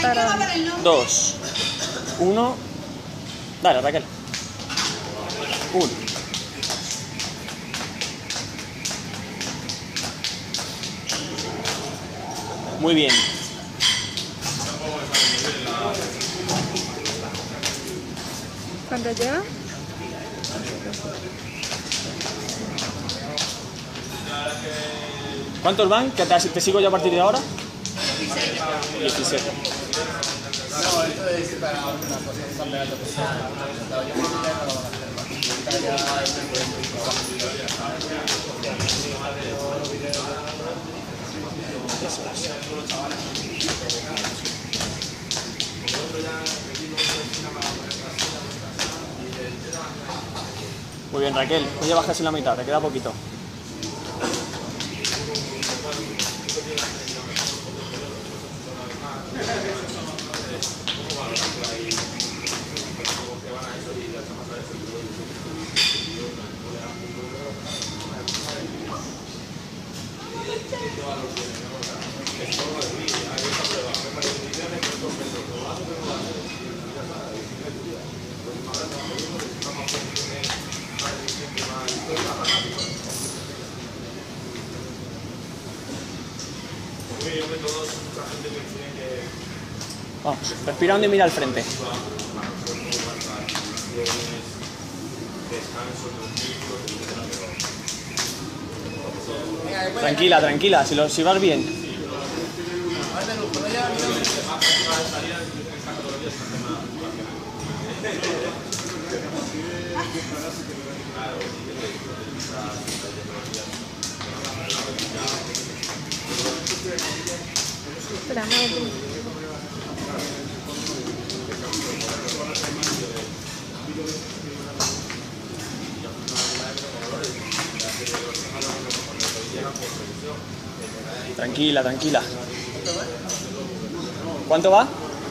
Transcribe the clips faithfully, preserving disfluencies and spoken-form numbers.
dos, uno. Dale, Raquel. uno. Muy bien. ¿Cuánto lleva? ¿Cuántos van? ¿Que te, te sigo yo a partir de ahora? diecisiete. No, esto es para una cosa de campeonato que se ha presentado. Yo creo que ya no lo van a hacer más. Está ya Muy bien, Raquel. Hoy ya bajas en la mitad, te queda poquito. Vamos, respirando y mira al frente. Tranquila, tranquila, si, lo, si vas bien. Espera, muévete. Tranquila, tranquila. ¿Cuánto va?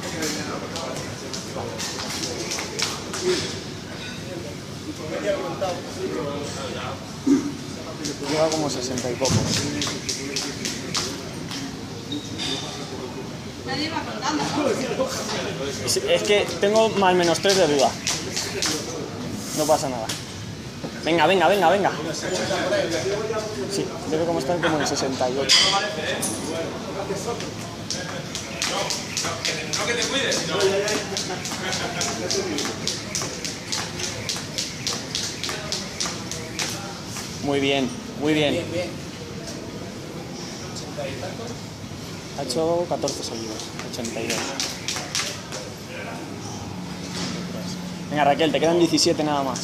Lleva como sesenta y poco. Es que tengo más menos tres de duda. No pasa nada. Venga, venga, venga, venga. Sí, debe como están como en sesenta y ocho. No que te cuides. Muy bien, muy bien. Ha hecho catorce seguidos, ochenta y dos. Venga, Raquel, te quedan diecisiete nada más.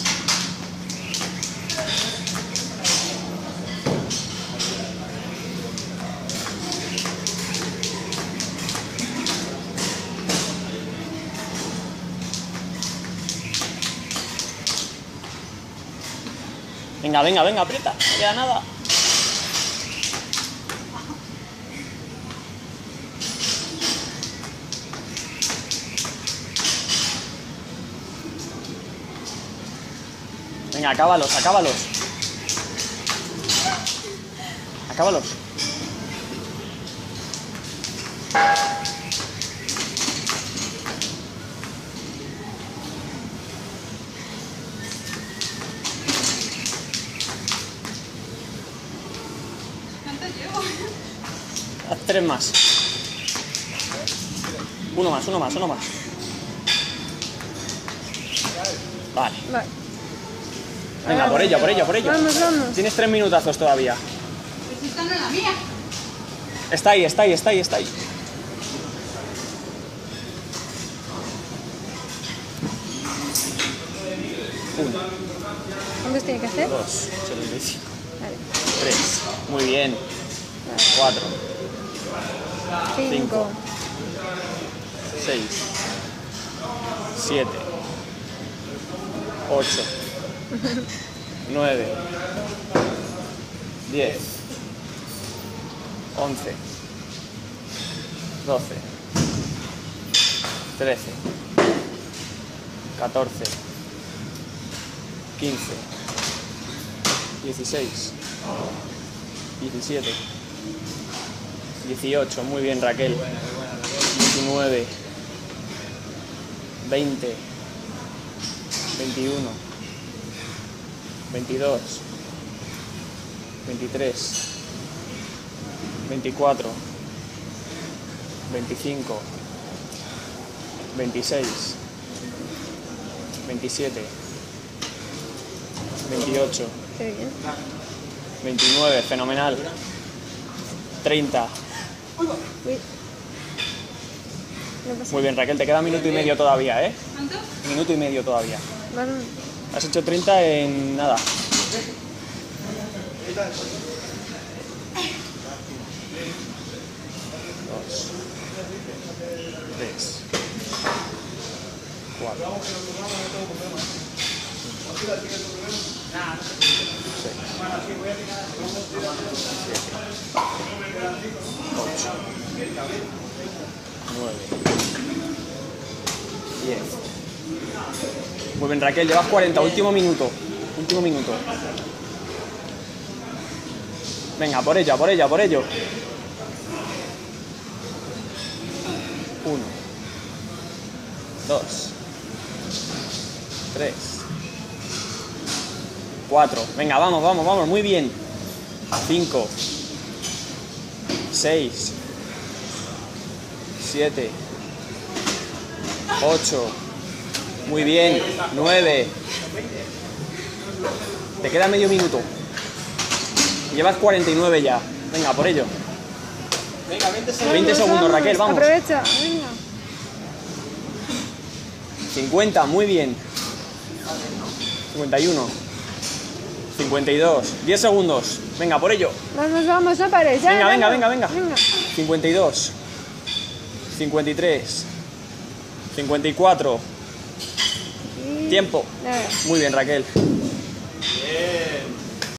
Venga, venga, venga, aprieta, no queda nada. Venga, acábalos, acábalos. Acábalos. Haz tres más. Uno más, uno más, uno más. Vale. Vale. Venga, por ello, por ello, por ello. Vamos, vamos. Tienes tres minutazos todavía. Esta no es la mía. Está ahí, está ahí, está ahí, está ahí. Uno, ¿Cuántos tiene que hacer? dos, setenta y cinco. Vale. Tres. Muy bien. Cuatro, Cinco. seis, siete, ocho, nueve, diez, once, doce, trece, catorce, quince, dieciséis, diecisiete, dieciocho. Muy bien, Raquel. veintinueve, veinte, veintiuno, veintidós, veintitrés, veinticuatro, veinticinco, veintiséis, veintisiete, veintiocho, Qué bien. veintinueve, fenomenal, treinta. Uy. No pasa Muy bien, Raquel, te queda minuto y medio todavía, ¿eh? ¿Cuánto? Minuto y medio todavía. Van- Has hecho treinta en nada. Dos, tres, cuatro, ocho, nueve, diez. Muy bien, Raquel, llevas cuarenta, último minuto. Último minuto. Venga, por ella, por ella, por ello. Uno, dos, tres, cuatro. Venga, vamos, vamos, vamos, muy bien. Cinco, seis, siete, ocho. Muy bien, nueve. Te queda medio minuto. Llevas cuarenta y nueve ya. Venga, por ello. Venga, veinte segundos. veinte segundos, Raquel, vamos. Aprovecha, venga. cincuenta, muy bien. cincuenta y uno. cincuenta y dos. diez segundos. Venga, por ello. Vamos, vamos, no pares. Ya, Venga, venga, venga, venga, venga. cincuenta y dos. cincuenta y tres. cincuenta y cuatro. Y- Tiempo. Nada. Muy bien, Raquel. Bien.